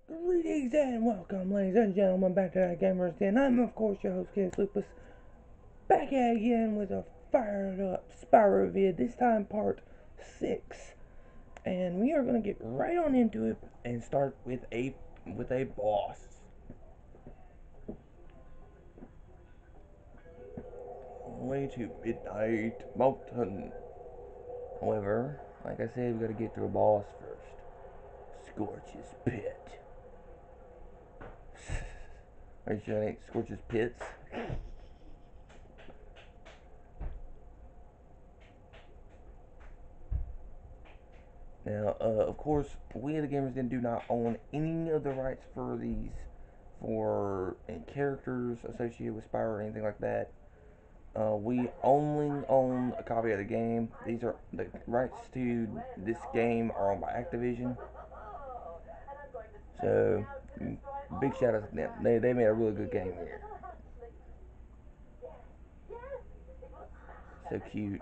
Greetings and welcome, ladies and gentlemen, back to that Gamers Den. I'm, of course, your host, Kid Lupus, back at again with a fired up Spyro vid, this time part 6. And we are going to get right on into it and start with a boss. Way to Midnight Mountain. However, like I said, we got to get through a boss first. Scorch's Pit. Are you sure that ain't Scorch's Pits? Now, of course, we the Gamers Den do not own any of the rights for these, for any characters associated with Spyro or anything like that. We only own a copy of the game. These are the rights to this game are owned by Activision. So, big shout out to them. They made a really good game here. So cute.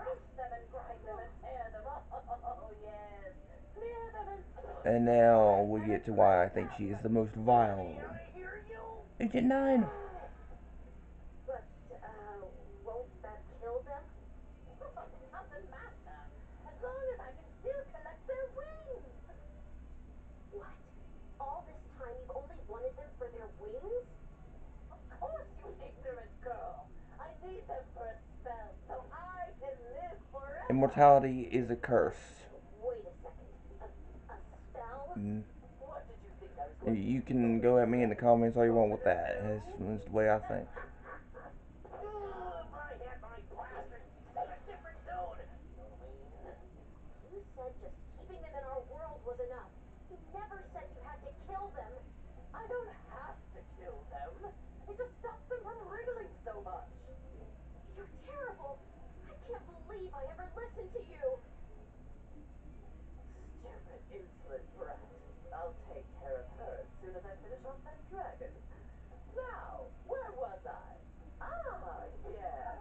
And now we get to why I think she is the most vile. Agent 9! Won't that kill them? Doesn't matter. As long as I can still collect their wings. What? All this time you've only wanted them for their wings? Of course, you ignorant girl. I need them for a spell so I can live forever. Immortality is a curse. Wait a second. A spell? Mm. What did you think I was going to You can go at me in the comments all you want with that. That's the way I think. If I had my blasters, sing a different tune. You said just keeping them in our world was enough. You never said you had to kill them. I don't have to kill them. It just stops them from wriggling so much. You're terrible. I can't believe I ever listened to you. Stupid, insolent brat. I'll take care of her as soon as I finish off that dragon. Now, where was I? Ah, yes.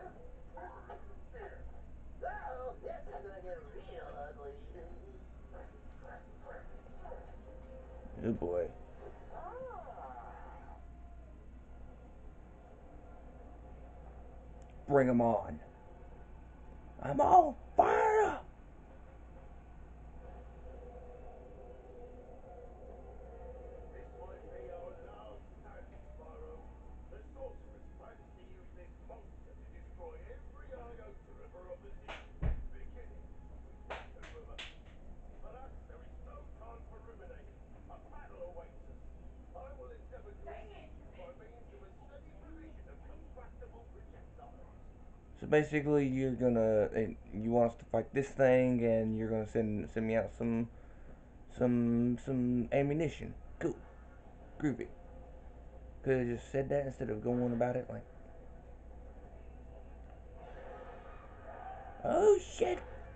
Oh, this is gonna get real ugly. Oh boy. Ah. Bring them on. I'm on fire! This might be our last stand, Spyro. The sorceress plans to use this monster to destroy every iota of her opposition from the beginning. Who of us? For us, there is no time for ruminating. A battle awaits us. I will endeavor to assist you by means of a steady provision of combustible projectiles. So basically, you want us to fight this thing, and you're gonna send me out some ammunition. Cool, groovy. Could have just said that instead of going about it like, oh shit.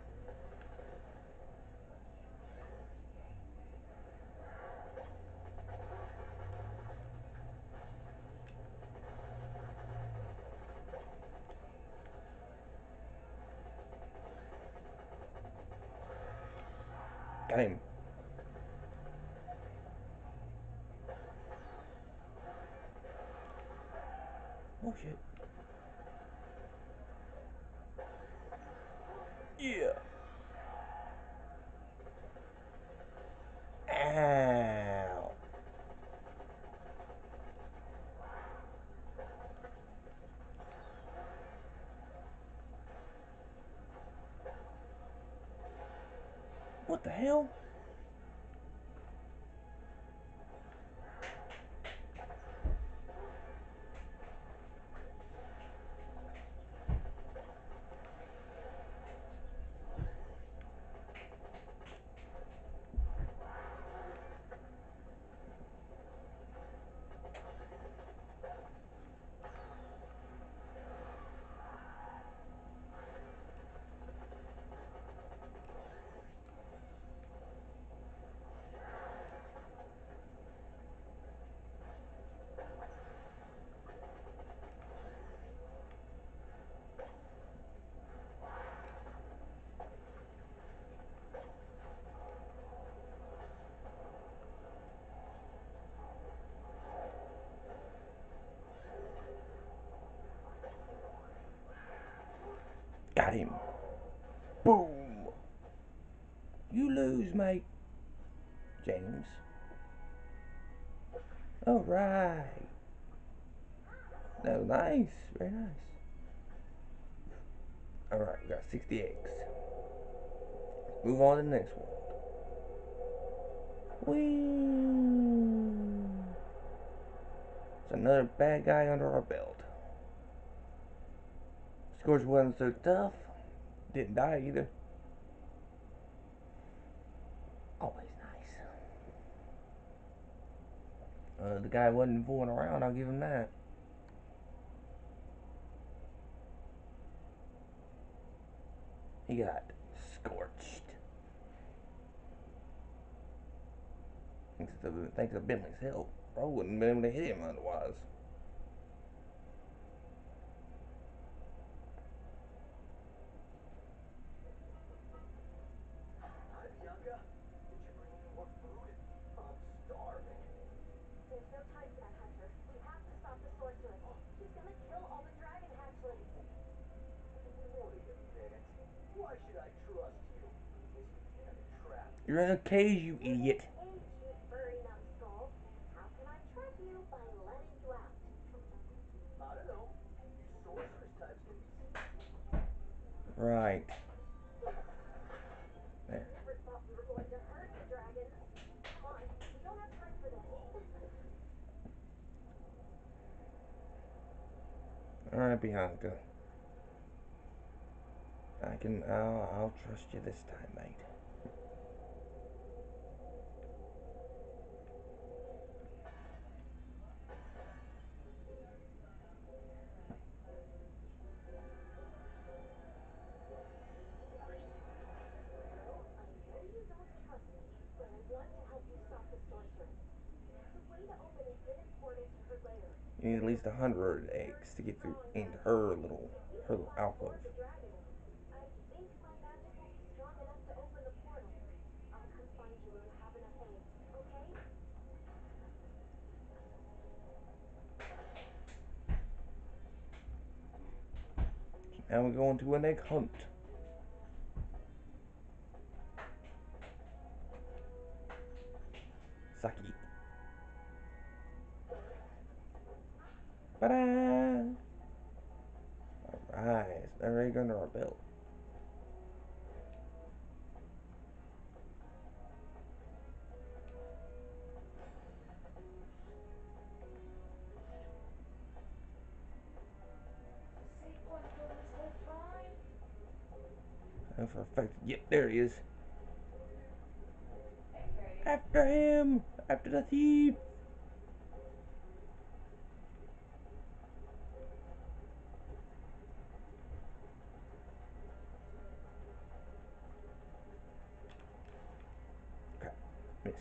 Got him. Oh shit. Yeah. Ow. What the hell? Got him. Boom. You lose, mate. James. Alright. That was nice. Very nice. Alright, we got 60 eggs. Move on to the next one. Whee! It's another bad guy under our belt. Scorch wasn't so tough. Didn't die either. Always nice. The guy wasn't fooling around, I'll give him that. He got scorched. Thanks to Bentley's help. I wouldn't have been able to hit him otherwise. Hi, Bianca. Did you bring me more food? I'm starving. There's no time for that, Hunter. We have to stop the sorceress. She's gonna kill all the dragon hatchlings. Wait a minute. Why should I trust you? This could be another trap. You're in a cage, you idiot. Cage, you furry numbskull. How can I trap you by letting you out? I don't know. You sorceress types can be sneaky. Right. There. Never thought we were going to hurt the dragons. Come on, we don't have time for this. Alright, Bianca. I'll trust you this time, mate. Well, I know you don't trust me, but I want to help you stop the sorceress. There's a way to open a hidden portal to her lair. You need at least 100 eggs to get through into her little alcove. The dragon. I think my magic will be strong enough to open the portal. I'll come find you when you have enough eggs, okay? Now we're going to an egg hunt. Saki. Ta-da! Alright, another egg under our belt. And for a fact, yep, there he is. After him! After the thief! Okay, missed.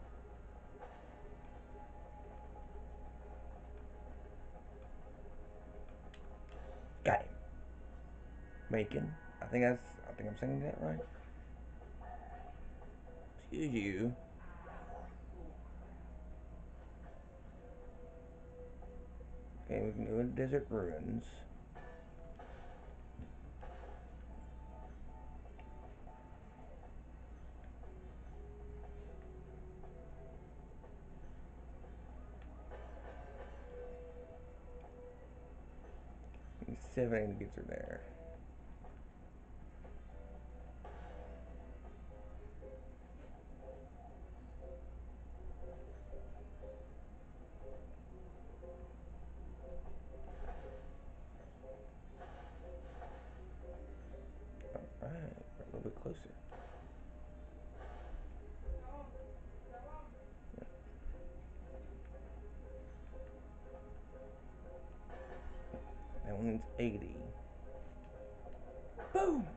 Got him. Macon. I think I'm saying that right. Excuse you. Okay, we can go in Desert Ruins. And 7 gets her there. Alright, we're a little bit closer. That one's 80. Boom!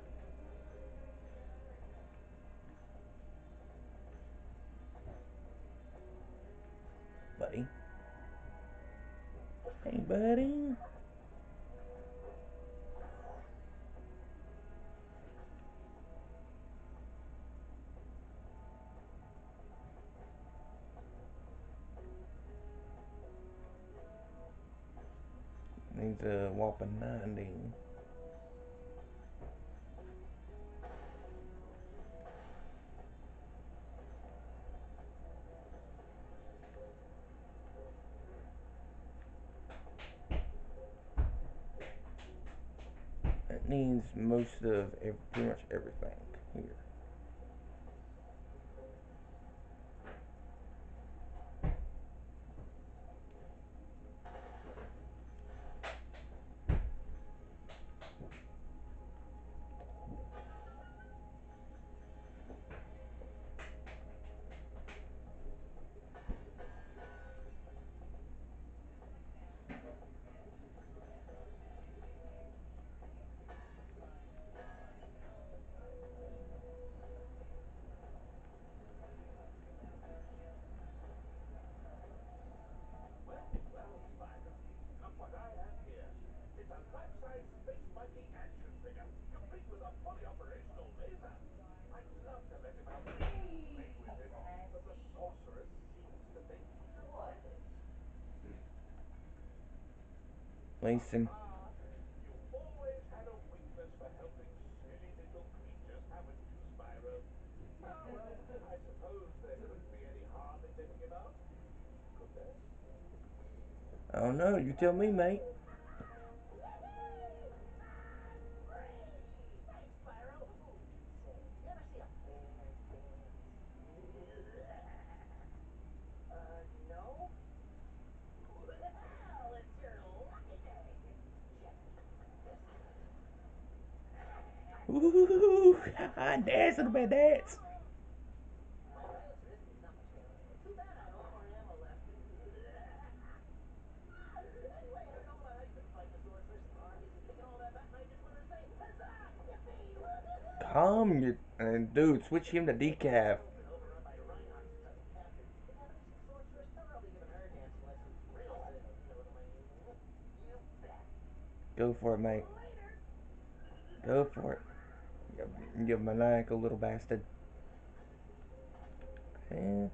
Buddy. Hey, buddy. Needs a whopping 90. needs most of pretty much everything here. Well, Spyro, look what I have here. It's a life-size Space Monkey action figure, complete with a fully operational laser. I'd love to let him out and play with him, but the sorceress seems to think he's a nuisance. Listen, You've always had a weakness for helping silly little creatures, haven't you, Spyro? Oh, well, I suppose there couldn't be any harm in letting him out, could there? I don't know. You tell me, mate. Thanks, Spyro. Say, you ever see a bear dance? No? Well, it's your lucky day. Check this out. Ooh, dance, little bit dance. My dance written, not much down there. Too bad I have no more ammo left. Anyway, don't I couldn't fight the sorceress. Armies and kicking all that back, and I just wanted to say, huzzah, yippee, woohoo! Calm your and dude, switch him to decaf. Been overrun by Reinhardt's cousin Catherine. If you ever meet the sorceress, tell her I'll be giving her dancing lessons real soon. You know what I mean? You bet. Go for it, mate. Later. Go for it. You maniacal little bastard. Eh,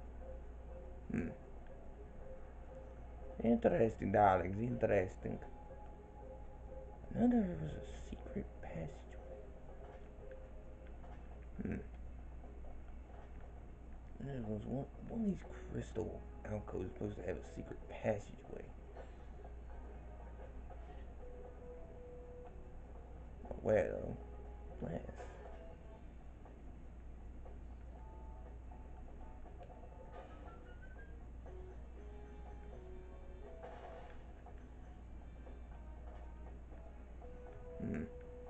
Interesting, darlings. Interesting. Another was a secret passageway. There was one of these crystal alcoves supposed to have a secret passageway. Where though? Glass. Hmm.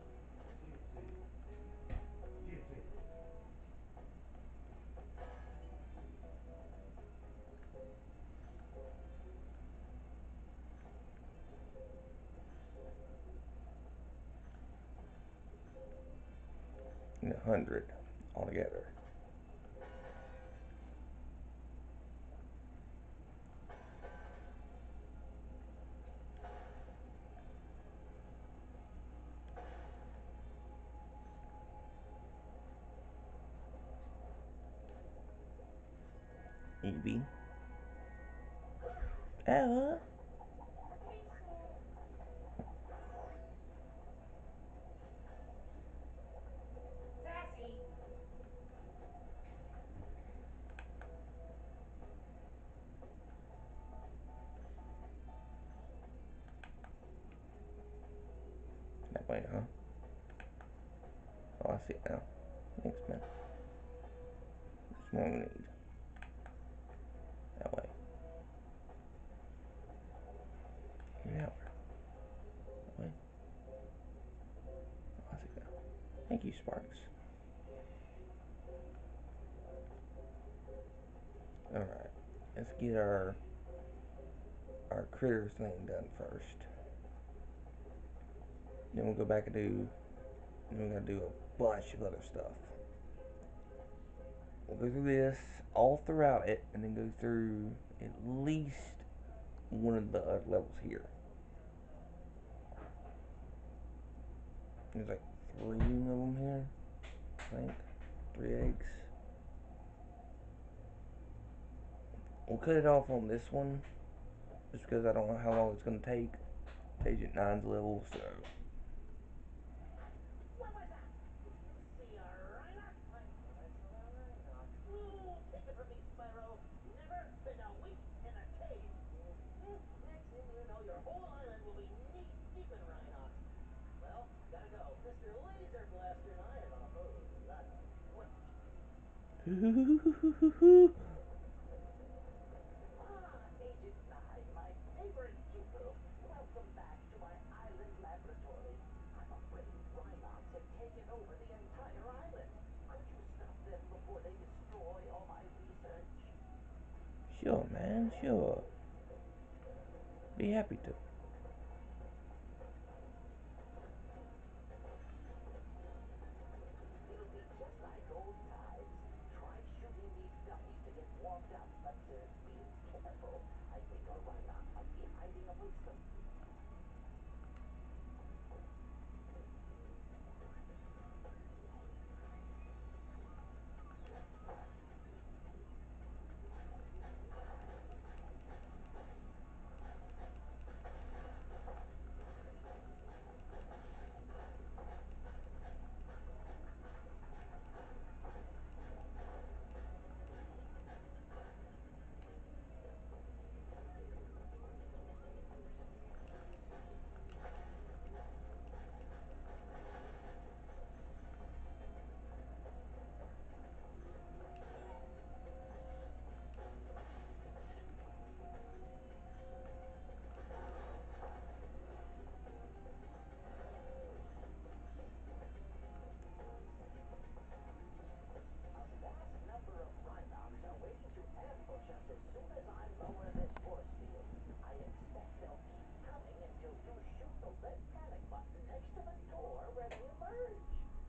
100 altogether. EB. Ella. Sassy. That way, huh? Oh, I see it now. Thanks, man. That's what we need. That way. Now that way. Oh, I see it now. Thank you, Sparks. Alright. Let's get our critters thing done first. Then we'll go back and do. Then we gotta do a bunch of other stuff. We'll go through this all throughout it, and then go through at least one of the levels here. There's like 3 of them here, I think. 3 eggs. We'll cut it off on this one, just because I don't know how long it's gonna take. Agent Nine's level, so. What was that? Did you see a Reinhardt? I thought I saw a Reinhardt. Ooh, take it from me, Spyro. Never been a week in a cave. Next thing you know, your whole island will be knee deep in Reinhardt. Well, gotta go. Master and I are not opposed to that. What? Agent 9, my favorite pupil. Welcome back to my island laboratory. I'm afraid Rhinox have taken over the entire island. Could you stop them before they destroy all my research? Sure, man, sure. Be happy to. It'll be just like old times. Try shooting these dummies to get warmed up, but be careful. I think our Rhinox might be hiding amongst them. A vast number of Rhinox are waiting to ambush us as soon as I lower this force field. I expect they'll keep coming until you shoot the red panic button next to the door where they emerge.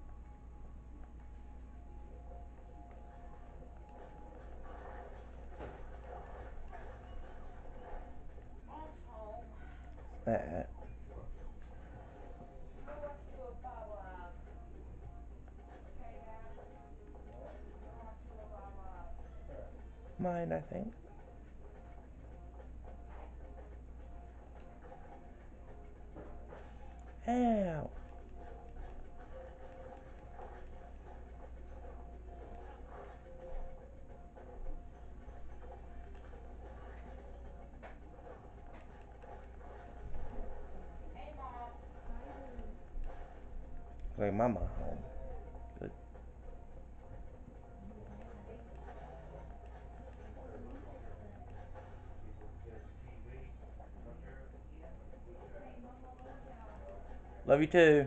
Mom's home. That. Go watch Tua Baba. Okay, Dad? Go watch Tua Baba. Mine, I think. Ow. Hey, Mom. Wait, mama home. Good. Love you too.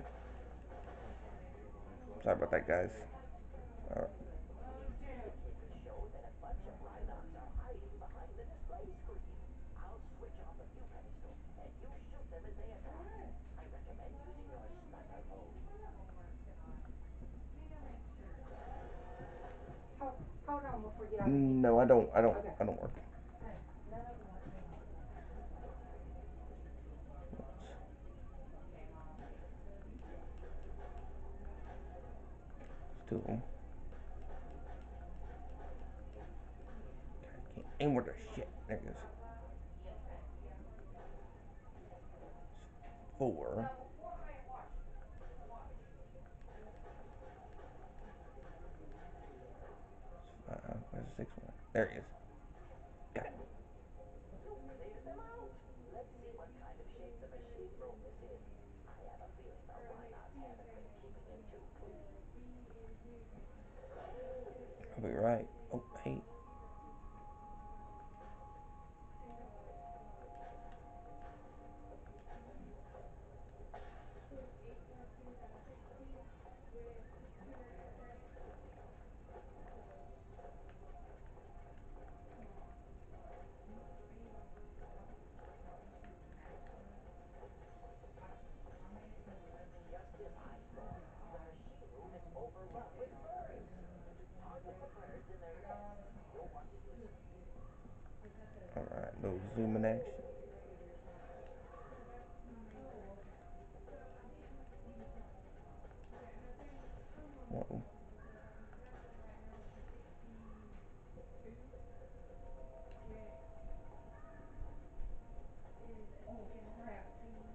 Sorry about that, guys. Alright. Love you too. Show that a bunch of Rhinox are hiding behind the display screen. I'll switch on the view pedestal, and you shoot them as they attack. I recommend using your sniper mode. Hold on before we get out of here. No, I don't. Okay. I don't work. It's two of them. Can't aim with the shit. There it goes. Four. No, 4 minute watch. Watch. Where's the sixth one? There he is. Got it. You cleared them out. Let's see what kind of shape the machine broke this in. I have a feeling the Rhinox haven't been keeping it too clean. I'll be right. Oh, hey. Just as I thought, the machine room is overrun with birds. Target the birds in their nests. You'll want to use them. Alright, little zooming action. Whoa. Oh, crap.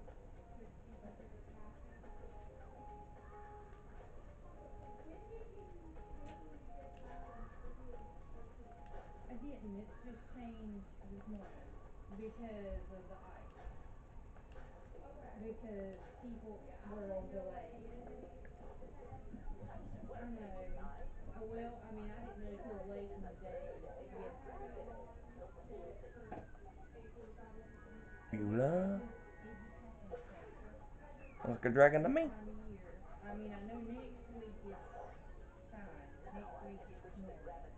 I didn't. It's just changed this morning because of the ice. because people were on delays. I know. Well, I mean, I didn't know till late in the day yesterday. Beulah. Did he call me Tater? Like a dragon to This me. time of year. I mean, I know next week is fine. Next week it's normal.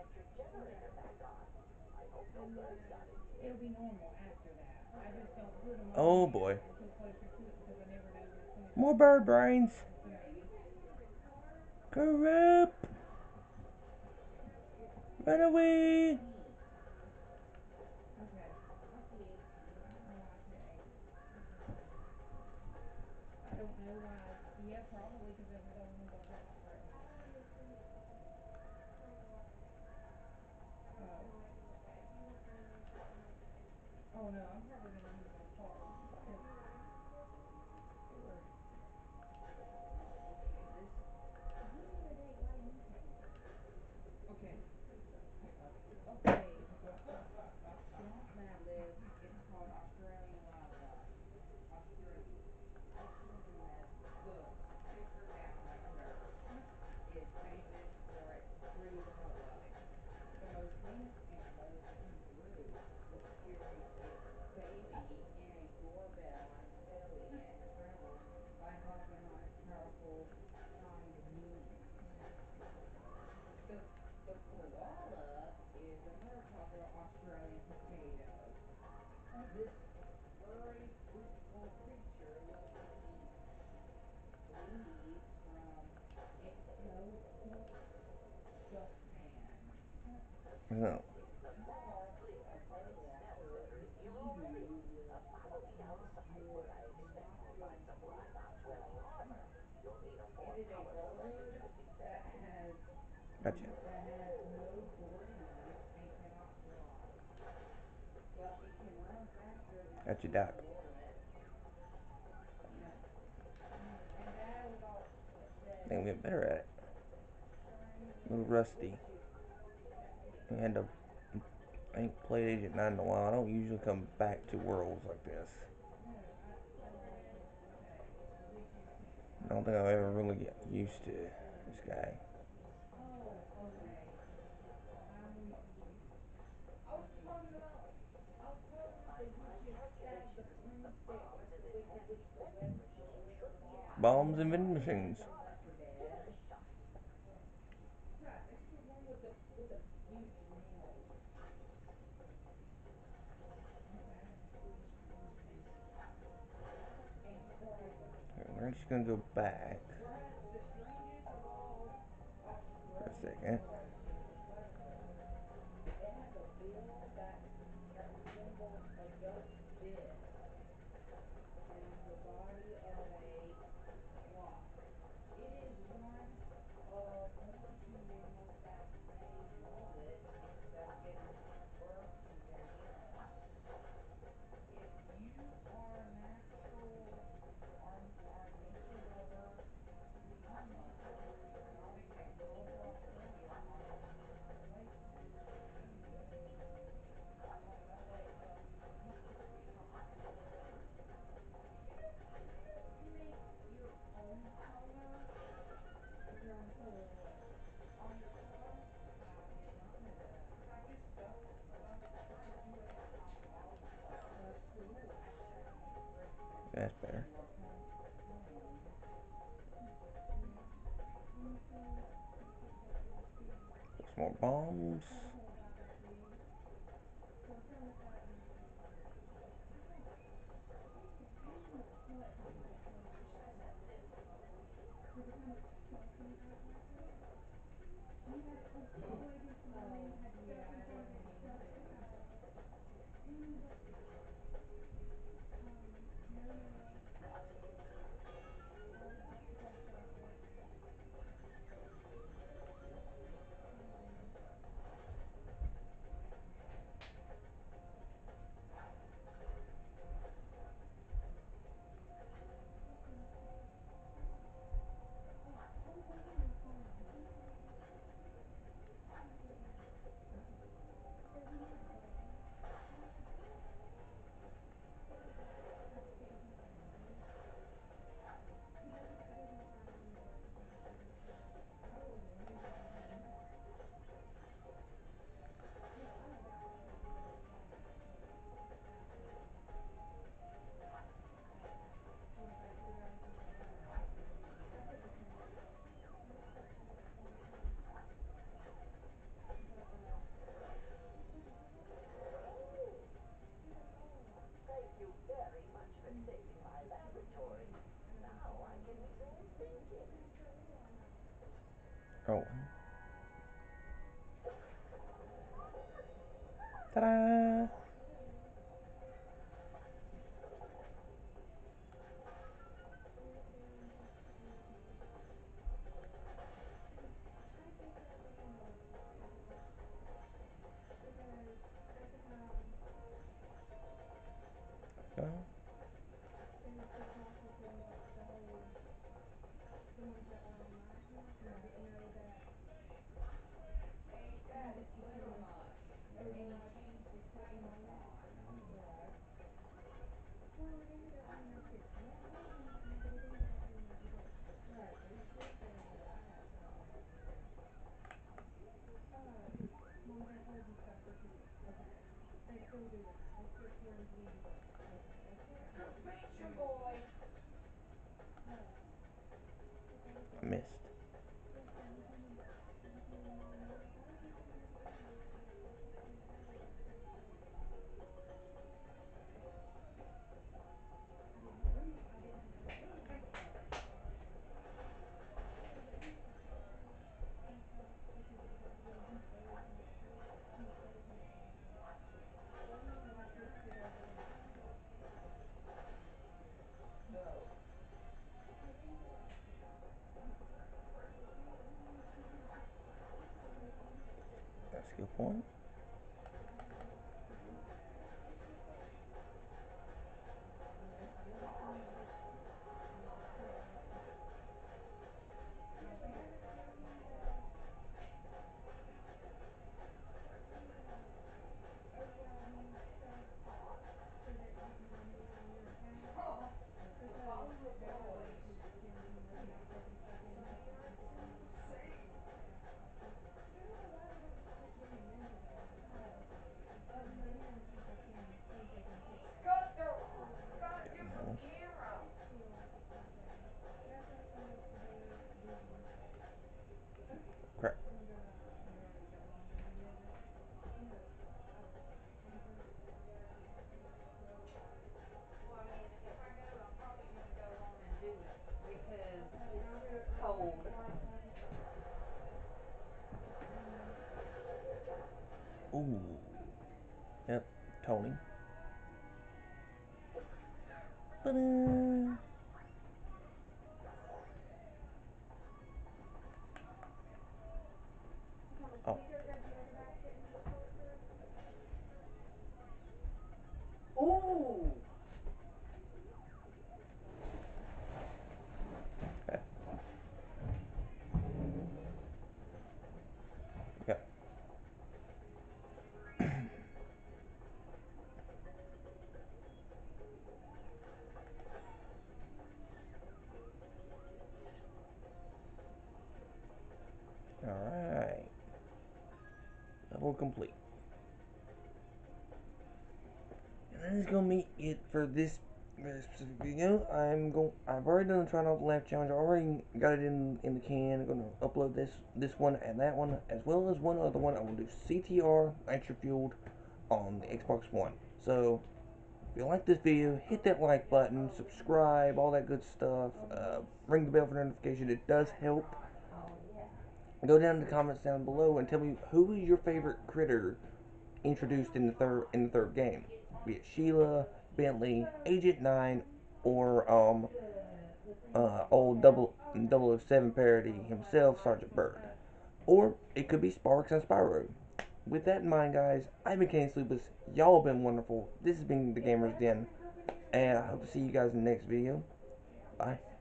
It'll be normal after that. I just don't put them on Oh there boy. until closer to it because I never know when it's going to More come bird brains. to me. Corrupt. Run away. Okay. I don't know why I said 8. I don't know why. Yeah, probably because those are the only ones I've got right now. Oh. Oh no, I'm probably going to use my card because sure. Okay, this. Give me the date. Why you tell me? Okay. Okay. A swamp madlib. It's called Australian wildlife. Australian. Australian mad. Look, picture down right there. Is famous for its true wildlife. The most famous animal to come through was carrying its baby in a doorbell on its belly and traveled by hopping on its powerful hind knees. The the koala is another popular Australian potato. This furry, fruitful creature loves to eat leaves from eucalyptus dustpan. No. Mark, a bird watcher, the emu will not like this bird. It is a bird that has Gotcha. no brain and cannot fly, but it can run faster than a Gotcha, Doc. bullet. Yeah. And Dad was all I said, think we get better at it. A little "What rusty. you?" I had to. I ain't played Agent 9 in a while. I don't usually come back to worlds like this. No, okay. At least you can. I don't think I'll ever really get used to this guy. Oh, okay. I'm with you. I was talking about the witch's stab the broomstick. That's the wicked witch, the witch. Bombs and vending machines. From Left 4 Dead. Crap, it's the one with the huge nails. Okay. Incredible. We're just gonna go back Perhaps the strangest of all for a Australian second. origins. It has a bill that resembles a duck's disc and the body of a sloth. It is one of only two mammals that may mullet instead of giving birth to their young. If you are are a nature lover, please navigate World to Australia on the Lake Century. Oh, that lake used to be popular. You make your own color. Your own color what? On your car? I did not know that. I just do it at my mom's house. That's cool. That's better. Or home. Some more bombs. Oh, yeah, I didn't mean to. Oh. Ta-da! Go. He does little much, and he changed his tune a lot. Right, but he still says that I have something else to do. Go beat your boy. I missed. Go. That's a good point. Follow the boys. Samir, see? Got a different No. camera. Crap. Well, I mean, if I go, I'm probably going to go on and do it because it's cold. Ooh. Yep. Tony. Ta-da! Oh. Ooh. Okay. Okay. Alright. Level complete. And that is gonna be it for this very specific video. I've already done the try not to laugh challenge. I already got it in the can. I'm gonna upload this one and that one, as well as one other one. I will do CTR Nitro Fueled on the Xbox One. So if you like this video, hit that like button, subscribe, all that good stuff. Ring the bell for notification. It does help. Go down in the comments down below and tell me who is your favorite critter introduced in the third game, be it Sheila, Bentley, Agent 9, or old 007 parody himself, Sergeant Byrd, or it could be Sparks and Spyro. With that in mind, guys, I've been Kenny Sleepless. Y'all have been wonderful. This has been the Gamers Den, and I hope to see you guys in the next video. Bye.